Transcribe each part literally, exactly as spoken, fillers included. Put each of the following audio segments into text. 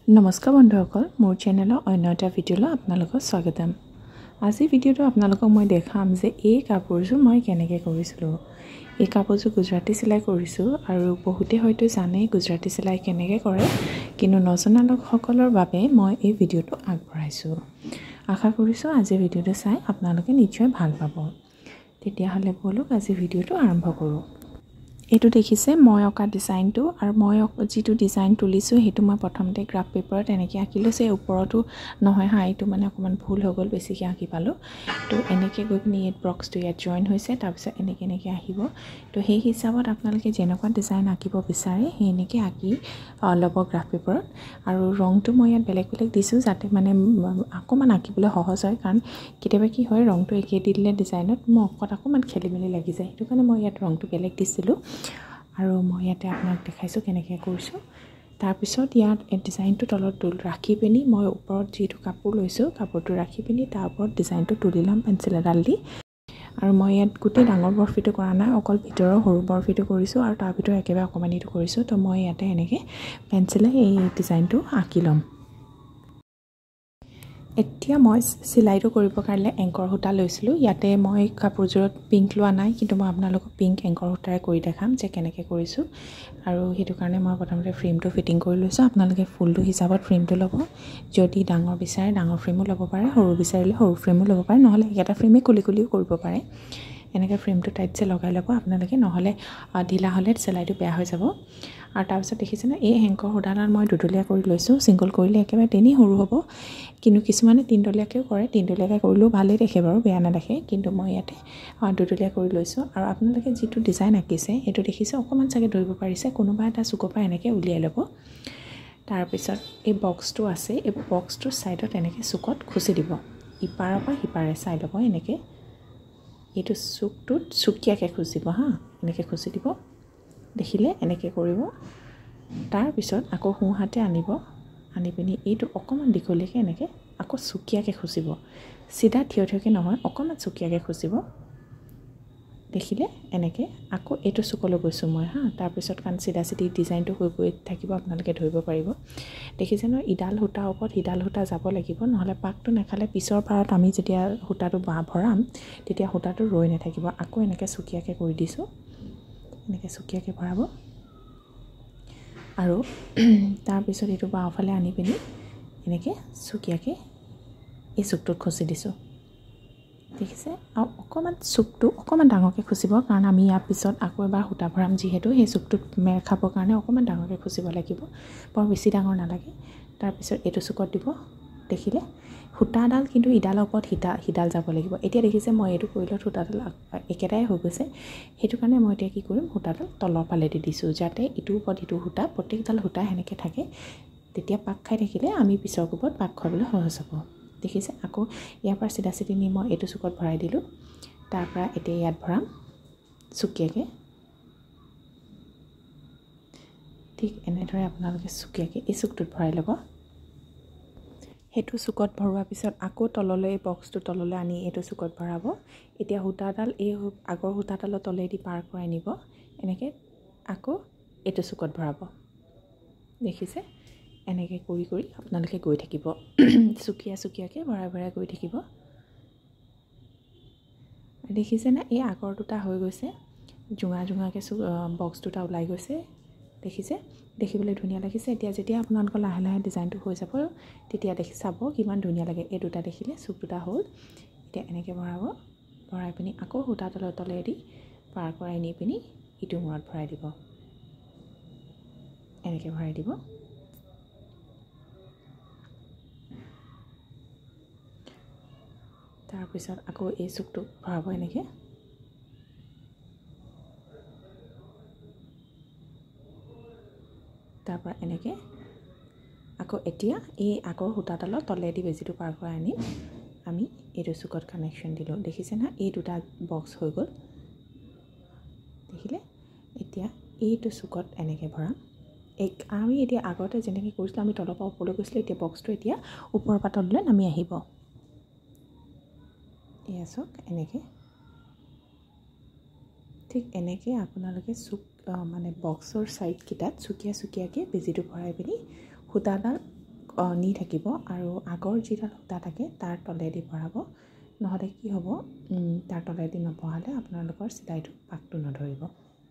নমস্কাৰ বন্ধুসকল মোৰ চেনেলৰ অন্য এটা ভিডিঅ'লৈ আপোনালোকক স্বাগতম। আজি ভিডিঅ'টো আপোনালোকক মই দেখাম যে এই কাপোৰযোৰ মই কেনেকৈ কৰিছিলোঁ। এই কাপোৰযোৰ গুজৰাটী চিলাই কৰিছোঁ আৰু বহুতে হয়তো জানে গুজৰাটী চিলাই কেনেকৈ কৰে, কিন্তু নজনা লোকসকলৰ বাবে মই এই ভিডিঅ'টো আগবঢ়াইছোঁ। আশা কৰিছোঁ আজি ভিডিঅ'টো চাই আপোনালোকে নিশ্চয় ভাল পাব। তেতিয়াহ'লে বলক আজি ভিডিঅ'টো আৰম্ভ কৰোঁ। এইটো দেখিছে মই অঁকা ডিজাইনটো, আৰু মই যিটো ডিজাইন তুলিছোঁ সেইটো মই প্ৰথমতে গ্ৰাফ পেপাৰত এনেকৈ আঁকি লৈছোঁ। এই ওপৰতো নহয় হা, এইটো মানে অকণমান ভুল হৈ গ'ল, বেছিকৈ আঁকি পালোঁ। তো এনেকৈ গৈ পিনি ইয়াত বক্সটো ইয়াত জইন হৈছে, তাৰপিছত এনেকৈ এনেকৈ আহিব। তো সেই হিচাপত আপোনালোকে যেনেকুৱা ডিজাইন আঁকিব বিচাৰে সেই এনেকৈ আঁকি ল'ব গ্ৰাফ পেপাৰত। আৰু ৰংটো মই ইয়াত বেলেগ বেলেগ দিছোঁ যাতে মানে অকণমান আঁকিবলৈ সহজ হয়, কাৰণ কেতিয়াবা কি হয় ৰংটো একেই দি দিলে ডিজাইনত মোৰ অকত অকণমান খেলি মেলি লাগি যায়। সেইটো কাৰণে মই ইয়াত ৰংটো বেলেগ দিছিলোঁ। আৰু মই ইয়াতে আপোনাক দেখাইছোঁ কেনেকৈ কৰিছোঁ। তাৰপিছত ইয়াত ডিজাইনটো তলত তুল ৰাখি পিনি মই ওপৰত যিটো কাপোৰ লৈছোঁ কাপোৰটো ৰাখি পিনি তাৰ ওপৰত ডিজাইনটো তুলি ল'ম পেঞ্চিল এডাল দি। আৰু মই ইয়াত গোটেই ডাঙৰ বৰফিটো কৰা নাই, অকল ভিতৰৰ সৰু বৰফিটো কৰিছোঁ আৰু তাৰ ভিতৰত একেবাৰে অকণমানিটো কৰিছোঁ। তো মই ইয়াতে এনেকৈ পেঞ্চিলে এই ডিজাইনটো আঁকি ল'ম। এতিয়া মই চিলাইটো কৰিবৰ কাৰণে এংকৰ সূতা লৈছিলোঁ। ইয়াতে মই কাপোৰযোৰত পিংক লোৱা নাই, কিন্তু মই আপোনালোকক পিংক এংকৰ সূতাৰে কৰি দেখাম যে কেনেকৈ কৰিছোঁ। আৰু সেইটো কাৰণে মই প্ৰথমতে ফ্ৰেমটো ফিটিং কৰি লৈছোঁ। আপোনালোকে ফুলটো হিচাপত ফ্ৰেমটো ল'ব। যদি ডাঙৰ বিচাৰে ডাঙৰ ফ্ৰেমো ল'ব পাৰে, সৰু বিচাৰিলে সৰু ফ্ৰেমো ল'ব পাৰে, নহ'লে একেটা ফ্ৰেমেই খুলি খুলিও কৰিব পাৰে। এনেকৈ ফ্ৰেমটো টাইটছে লগাই ল'ব আপোনালোকে, নহ'লে ঢিলা হ'লে চিলাইটো বেয়া হৈ যাব। আৰু তাৰপিছত দেখিছেনে এই এংকৰ সূতাডাল মই দুডলীয়া কৰি লৈছোঁ। ছিংগল কৰিলে একেবাৰে তেনেই সৰু হ'ব, কিন্তু কিছুমানে তিনডলীয়াকৈও কৰে। তিনডলীয়াকৈ কৰিলেও ভালেই দেখে বাৰু, বেয়া নেদেখে, কিন্তু মই ইয়াতে দুডলীয়া কৰি লৈছোঁ। আৰু আপোনালোকে যিটো ডিজাইন আঁকিছে সেইটো দেখিছে অকণমান চাগে ধৰিব পাৰিছে, কোনোবা এটা চুকৰ পৰা এনেকৈ উলিয়াই ল'ব। তাৰপিছত এই বক্সটো আছে, এই বক্সটোৰ ছাইডত এনেকৈ চুকত খুচি দিব, ইপাৰৰ পৰা সিপাৰে চাই ল'ব। এনেকৈ এইটো চুকটোত চুকীয়াকৈ খুচিব হা, এনেকৈ খুচি দিব। দেখিলে এনেকৈ কৰিব। তাৰপিছত আকৌ সোঁহাতে আনিব, আনি পিনি এইটো অকণমান দীঘলীয়াকৈ এনেকৈ আকৌ চুকীয়াকৈ খুচিব। চিধা থিয় থিয়কৈ নহয়, অকণমান চুকীয়াকৈ খুচিব। দেখিলে এনেকৈ আকৌ এইটো চুকলৈ গৈছোঁ মই হা। তাৰপিছত কাৰণ চিধা চিধি ডিজাইনটো হৈ গৈ থাকিব, আপোনালোকে ধৰিব পাৰিব। দেখিছে ন, ইডাল সূতাৰ ওপৰত সিডাল সূতা যাব লাগিব, নহ'লে পাকটো নাখালে পিছৰ পাৰত আমি যেতিয়া সূতাটো ভৰাম তেতিয়া সূতাটো ৰৈ নাথাকিব। আকৌ এনেকৈ চুকীয়াকৈ কৰি দিছোঁ, এনেকৈ চুকীয়াকৈ ভৰাব। আৰু তাৰপিছত এইটো বাওঁফালে আনি পিনি এনেকৈ চুকীয়াকৈ এই চুকটোত খুচি দিছোঁ। দেখিছে, আৰু অকণমান চুকটো অকণমান ডাঙৰকৈ খুচিব, কাৰণ আমি ইয়াৰ পিছত আকৌ এবাৰ সূতা ভৰাম, যিহেতু সেই চুকটোত মেৰ খাবৰ কাৰণে অকণমান ডাঙৰকৈ খুচিব লাগিব, বৰ বেছি ডাঙৰ নালাগে। তাৰপিছত এইটো চুকত দিব। দেখিলে সূতাডাল কিন্তু ইডালৰ ওপৰত সিডাল সিডাল যাব লাগিব। এতিয়া দেখিছে মই এইটো কৰিলত সূতাডাল একেটাই হৈ গৈছে, সেইটো কাৰণে মই এতিয়া কি কৰিম, সূতাডাল তলৰ ফালে দি দিছোঁ, যাতে ইটোৰ ওপৰত ইটো সূতা প্ৰত্যেকডাল সূতা সেনেকৈ থাকে। তেতিয়া পাক খাই থাকিলে আমি পিছৰ কোবত পাক খুৱাবলৈ সহজ হ'ব। দেখিছে, আকৌ ইয়াৰ পৰা চিধা চিধি নি মই এইটো চুকত ভৰাই দিলোঁ। তাৰপৰা এতিয়া ইয়াত ভৰাম চুকীয়াকৈ। ঠিক এনেদৰে আপোনালোকে চুকীয়াকৈ এই চুকটোত ভৰাই ল'ব। সেইটো চুকত ভৰোৱাৰ পিছত আকৌ তললৈ এই বক্সটো তললৈ আনি এইটো চুকত ভৰাব। এতিয়া সূতাডাল এই আগৰ সূতাডালৰ তলেদি পাৰ কৰাই নিব, এনেকৈ আকৌ এইটো চুকত ভৰাব। দেখিছে, এনেকৈ কৰি কৰি আপোনালোকে গৈ থাকিব, চুকীয়া চুকীয়াকৈ ভৰাই ভৰাই গৈ থাকিব। দেখিছেনে, এই আগৰ দুটা হৈ গৈছে, জোঙা জোঙাকৈ বক্স দুটা ওলাই গৈছে। দেখিছে, দেখিবলৈ ধুনীয়া লাগিছে। এতিয়া যেতিয়া আপোনালোকৰ লাহে লাহে ডিজাইনটো হৈ যাব তেতিয়া দেখি চাব কিমান ধুনীয়া লাগে। এই দুটা দেখিলে চুক দুটা হ'ল। এতিয়া এনেকৈ ভৰাব, ভৰাই পিনি আকৌ সূতা তলে তলেদি পাৰ কৰাই নি পিনি ইটো মূৰত ভৰাই দিব, এনেকৈ ভৰাই দিব। তাৰপিছত আকৌ এই চুকটো ভৰাব এনেকৈ। তাৰপৰা এনেকৈ আকৌ এতিয়া এই আগৰ সূতাডালৰ তলেদি বেজিটো পাৰ কৰাই আনি আমি এইটো চুকত কানেকশ্যন দিলোঁ। দেখিছে না, এই দুটা বক্স হৈ গ'ল। দেখিলে, এতিয়া এইটো চুকত এনেকৈ ভৰাম। এই আমি এতিয়া আগতে যেনেকৈ কৰিছিলোঁ, আমি তলৰ পৰা ওপৰলৈ গৈছিলোঁ, এতিয়া বক্সটো এতিয়া ওপৰৰ পৰা তললৈ নামি আহিব। এয়া চাওক এনেকৈ। ঠিক এনেকৈ আপোনালোকে চুক মানে বক্সৰ ছাইডকেইটাত চুকীয়া চুকীয়াকৈ বেজিটো ভৰাই পিনি সূতাডাল নি থাকিব আৰু আগৰ যিডাল সূতা থাকে তাৰ তলেদি ভৰাব নহ'লে কি হ'ব তাৰ তলেদি নবহালে আপোনালোকৰ চিলাইটো পাকটো নধৰিব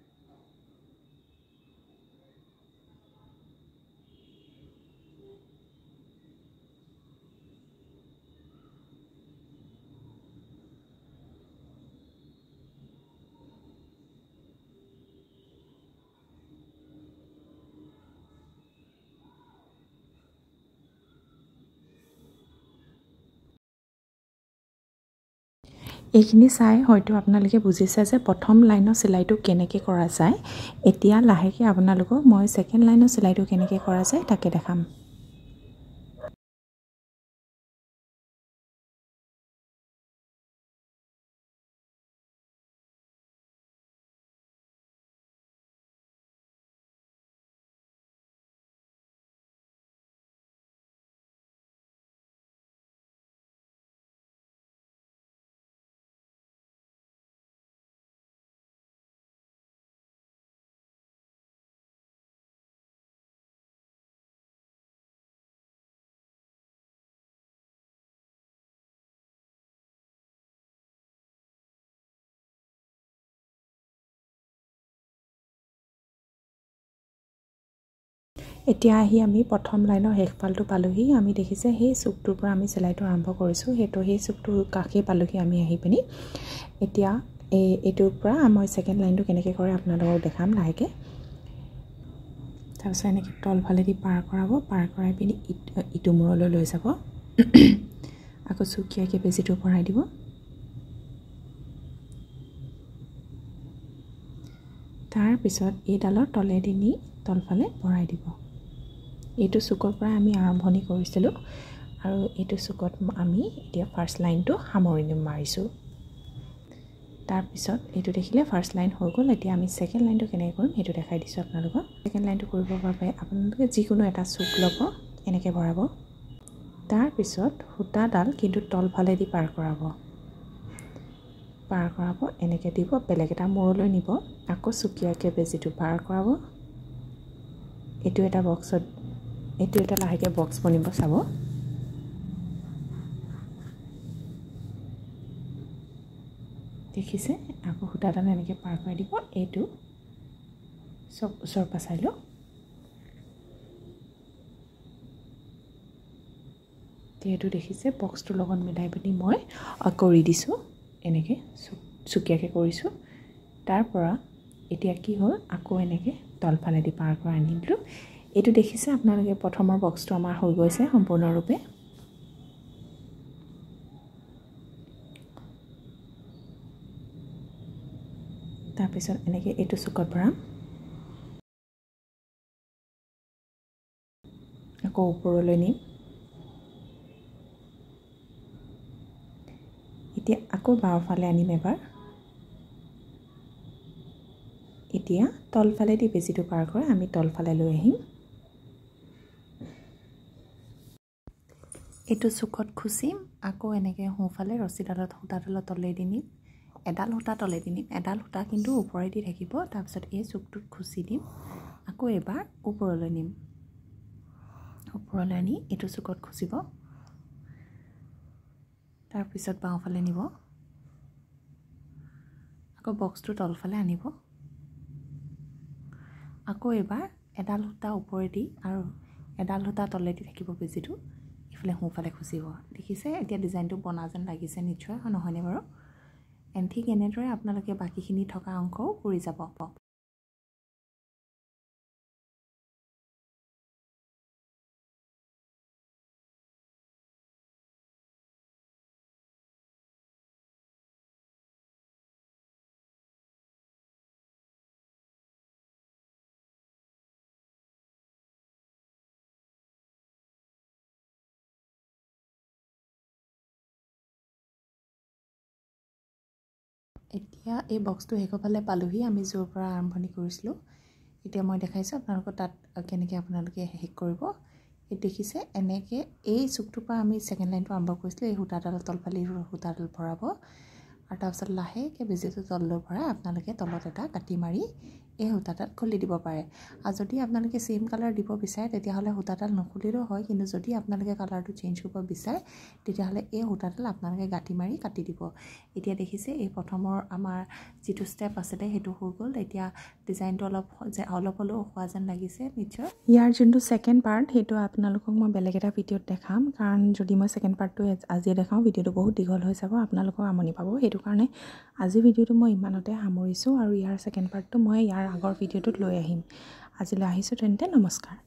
এইখিনি চাই হয়তো আপোনালোকে বুজিছে যে প্ৰথম লাইনৰ চিলাইটো কেনেকৈ কৰা যায় এতিয়া লাহেকৈ আপোনালোকক মই ছেকেণ্ড লাইনৰ চিলাইটো কেনেকৈ কৰা যায় তাকে দেখাম এতিয়া আহি আমি প্ৰথম লাইনৰ শেষফালটো পালোহি আমি দেখিছে সেই চুকটোৰ পৰা আমি চিলাইটো আৰম্ভ কৰিছোঁ সেইটো সেই চুকটোৰ কাষে পালোহি আমি আহি পিনি এতিয়া এই এইটোৰ পৰা মই ছেকেণ্ড লাইনটো কেনেকৈ কৰে আপোনালোকক দেখাম লাহেকৈ তাৰপিছত এনেকৈ তলফালেদি পাৰ কৰাব পাৰ কৰাই পিনি ইটো মূৰলৈ লৈ যাব আকৌ চুকীয়াকৈ বেজিটো ভৰাই দিব তাৰপিছত এইডালৰ তলেদি নি তলফালে ভৰাই দিব এইটো চুকৰ পৰা আমি আৰম্ভণি কৰিছিলোঁ আৰু এইটো চুকত আমি এতিয়া ফাৰ্ষ্ট লাইনটো সামৰণি মাৰিছোঁ তাৰপিছত এইটো দেখিলে ফাৰ্ষ্ট লাইন হৈ গ'ল এতিয়া আমি ছেকেণ্ড লাইনটো কেনেকৈ কৰিম সেইটো দেখাই দিছোঁ আপোনালোকক ছেকেণ্ড লাইনটো কৰিবৰ বাবে আপোনালোকে যিকোনো এটা চুক ল'ব এনেকৈ ভৰাব তাৰপিছত সূতাডাল কিন্তু তলফালেদি পাৰ কৰাব পাৰ কৰাব এনেকৈ দিব বেলেগ এটা মূৰলৈ নিব আকৌ চুকীয়াকৈ বেজিটো পাৰ কৰাব এইটো এটা বক্সত এইটো এটা লাহেকৈ বক্স বনিব চাব দেখিছে আকৌ সূতাডাল এনেকৈ পাৰ কৰাই দিব এইটো চব ওচৰ পাছাই লওক এইটো দেখিছে বক্সটোৰ লগত মিলাই পিনি মই কৰি দিছোঁ এনেকৈ চুকীয়াকৈ কৰিছোঁ তাৰ পৰা এতিয়া কি হ'ল আকৌ এনেকৈ তলফালেদি পাৰ কৰা আনি দিলোঁ এইটো দেখিছে আপোনালোকে প্ৰথমৰ বক্সটো আমাৰ হৈ গৈছে সম্পূৰ্ণৰূপে তাৰপিছত এনেকৈ এইটো চুকত ভৰাম আকৌ ওপৰলৈ নিম এতিয়া আকৌ বাওঁফালে আনিম এবাৰ এতিয়া তলফালেদি বেজিটো পাৰ কৰে আমি তলফালে লৈ আহিম এইটো চুকত খুচিম আকৌ এনেকৈ সোঁফালে ৰছীডালত সূতাডালত তলেদি নিম এডাল সূতা তলেদি নিম এডাল সূতা কিন্তু ওপৰেদি থাকিব তাৰপিছত এই চুকটোত খুচি দিম আকৌ এবাৰ ওপৰলৈ নিম ওপৰলৈ আনি এইটো চুকত খুচিব তাৰপিছত বাওঁফালে নিব আকৌ বক্সটো তলফালে আনিব আকৌ এবাৰ এডাল সূতা ওপৰেদি আৰু এডাল সূতা তলেদি থাকিব বেজিটো ইফালে সোঁফালে খুচিব দেখিছে এতিয়া ডিজাইনটো বনা যেন লাগিছে নিশ্চয় নহয়নে বাৰু এন ঠিক এনেদৰে আপোনালোকে বাকীখিনি থকা অংশও কৰি যাব এতিয়া এই বক্সটো শেষৰফালে পালোহি আমি য'ৰ পৰা আৰম্ভণি কৰিছিলোঁ এতিয়া মই দেখাইছোঁ আপোনালোকৰ তাত কেনেকৈ আপোনালোকে শেষ কৰিব এই দেখিছে এনেকৈ এই চুকটোৰ পৰা আমি ছেকেণ্ড লাইনটো আৰম্ভ কৰিছিলোঁ এই সূতাডাল তলফালে সূতাডাল ভৰাব আৰু তাৰপিছত লাহেকৈ বেজিটো তললৈ ভৰাই আপোনালোকে তলত এটা কাটি মাৰি এই সূতাডাল খুলি দিব পাৰে আৰু যদি আপোনালোকে সেম কালাৰ দিব বিচাৰে তেতিয়াহ'লে সূতাডাল নখুলিলেও হয় কিন্তু যদি আপোনালোকে কালাৰটো চেঞ্জ কৰিব বিচাৰে তেতিয়াহ'লে এই সূতাডাল আপোনালোকে গাঁঠি মাৰি কাটি দিব এতিয়া দেখিছে এই প্ৰথমৰ আমাৰ যিটো ষ্টেপ আছিলে সেইটো হৈ গ'ল এতিয়া ডিজাইনটো অলপ অলপ হ'লেও হোৱা যেন লাগিছে নিশ্চয় ইয়াৰ যোনটো ছেকেণ্ড পাৰ্ট সেইটো আপোনালোকক মই বেলেগ এটা ভিডিঅ'ত দেখাম কাৰণ যদি মই ছেকেণ্ড পাৰ্টটো আজি দেখাওঁ ভিডিঅ'টো বহুত দীঘল হৈ যাব আপোনালোকক আমনি পাব সেইটো কাৰণে আজি ভিডিঅ'টো মই ইমানতে সামৰিছোঁ আৰু ইয়াৰ ছেকেণ্ড পাৰ্টটো মই ইয়াৰ আগৰ ভিডিঅ'টোত লৈ আহিম আজিলৈ আহিছোঁ তেন্তে নমস্কাৰ